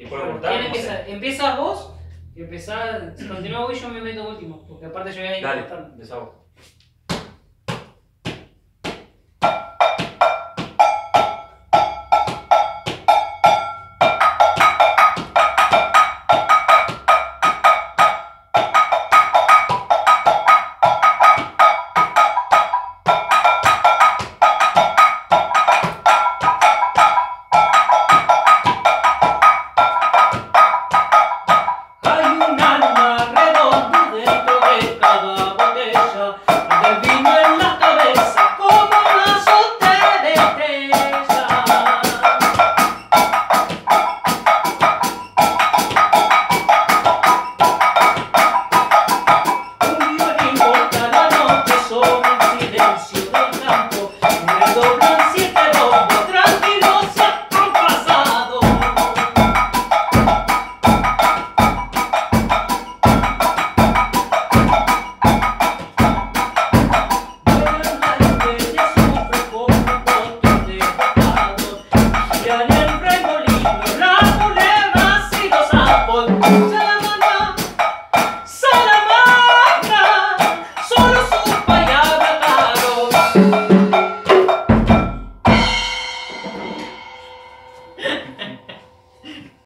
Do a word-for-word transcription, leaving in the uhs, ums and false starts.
¿Y puedo Bueno, cortar? ¿quién ¿Cómo empieza? hacer? Empezás vos, empezás, si continúa vos y yo me meto último, porque aparte yo voy a ir Dale, cortando. empezá vos.